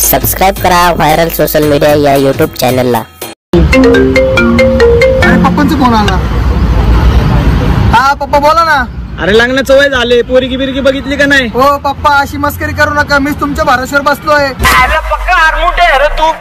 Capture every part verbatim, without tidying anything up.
Subscribe करा viral social media या YouTube चॅनलला। अरे पप्पांचा फोन आला। हा पप्पा बोला ना। अरे लग्नाचं वय झाले, पोरगी बिरगी बघितली का नाही? हो पप्पा अशी मस्करी करू नका, मीच तुमच्या भरोश्यावर बसलोय। अरे पक्का आरमुटे आहे रे तू।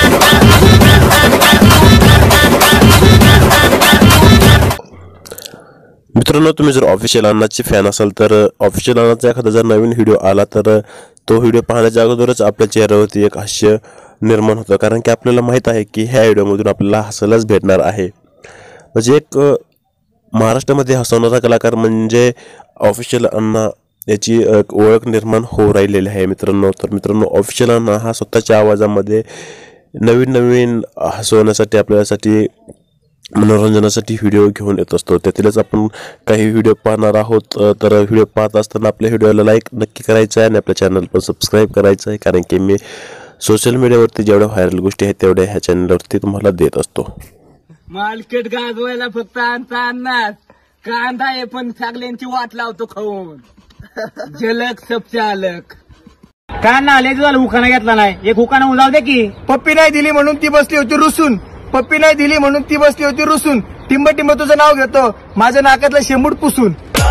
मित्रांनो, तुम्ही जर ऑफिशियल अन्नाचे फॅन असाल तर ऑफिशियल अन्नाचा एखादा जर नवीन व्हिडिओ आला तर तो व्हिडिओ पाहण्याच्या अगोदरच आपल्या चेहऱ्यावरती एक हास्य निर्माण होतं, कारण की आपल्याला माहीत आहे की ह्या व्हिडिओमधून आपल्याला हसायलाच भेटणार आहे। म्हणजे एक महाराष्ट्रामध्ये हसवणारा कलाकार म्हणजे ऑफिशियल अण्णा याची एक ओळख निर्माण होऊ राहिलेली आहे मित्रांनो। तर मित्रांनो, ऑफिशियल अण्णा हा स्वतःच्या आवाजामध्ये नवीन नवीन हसवण्यासाठी आपल्यासाठी मनोरंजनासाठी व्हिडिओ घेऊन येत असतो। त्यातीलच आपण काही व्हिडिओ पाहणार आहोत। तर व्हिडिओ पाहत असताना आपल्या व्हिडिओला लाईक नक्की करायचं आहे आणि आपल्या चॅनल पण सबस्क्राईब करायचं आहे, कारण की मी सोशल मीडियावरती जेवढ्या व्हायरल गोष्टी आहेत तेवढ्या ह्या चॅनलवरती तुम्हाला देत असतो। मार्केट गाजवायला फक्त आणता अन्नाच कांदा आहे, पण सगळ्यांची वाट लावतो खाऊन। झलक सब चालक का ना आले झालं, हुकाना घेतला नाही, एक हुकाना उजाव दे की। पप्पी नाही दिली म्हणून ती बसली होती रुसून, पप्पी नाही दिली म्हणून ती बसली होती रुसून। टिंब टिंब तुझं नाव घेतो, माझ्या नाकातलं शेंबूड पुसून।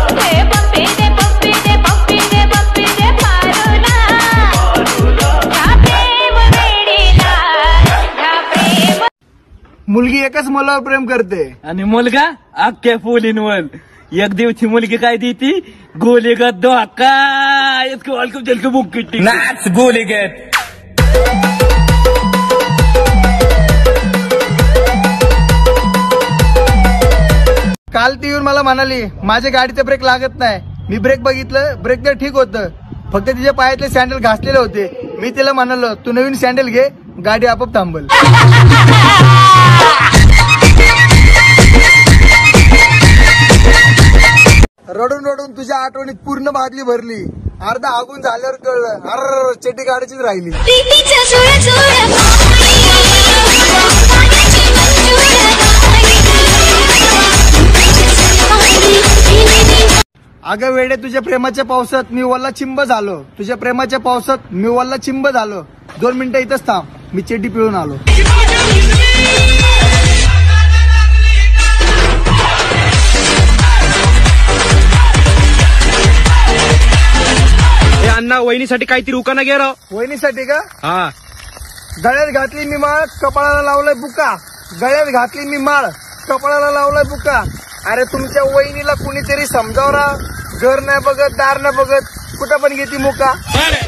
मुलगी एकच मुलावर प्रेम करते आणि मुलगा अख्ख्या पोलींवर। एक दिवशी मुलगी काय देती, गोलीगत धोका इसको हलकं जलकं बुक्की नाच गोलीगत। काल ती येऊन मला म्हणाली माझ्या गाडीचा ब्रेक लागत नाही। मी ब्रेक बघितलं, ब्रेक तर ठीक होतं, फक्त तिच्या पायातले सँडल घासलेले होते। मी तिला म्हणालो तू नवीन सँडल घे, गाडी आपोआप थांबल। रडून रडून तुझ्या आठवणीत पूर्ण बादली भरली, अर्धा आगून झाल्यावर कळलं अर चेटी गाडीचीच राहिली। अगं वेडे, तुझ्या प्रेमाच्या पावसात मी वल्ला चिंब झालो, तुझ्या प्रेमाच्या पावसात मी वल्ला चिंब झालो। दोन मिनिटं इथंच थांब, मी चेटी पिळून आलो। अण्णा वहिनीसाठी काहीतरी उकाना घे राव। वहिनीसाठी का? हा। गळ्यात घातली मी माळ, कपाळाला लावलाय बुका। गळ्यात घातली मी माळ, कपाळाला लावलाय बुका। अरे तुमच्या वहिनीला कुणीतरी समजावरा, घर नाही बघत, दार नाही बघत, कुठं पण घेती मुका।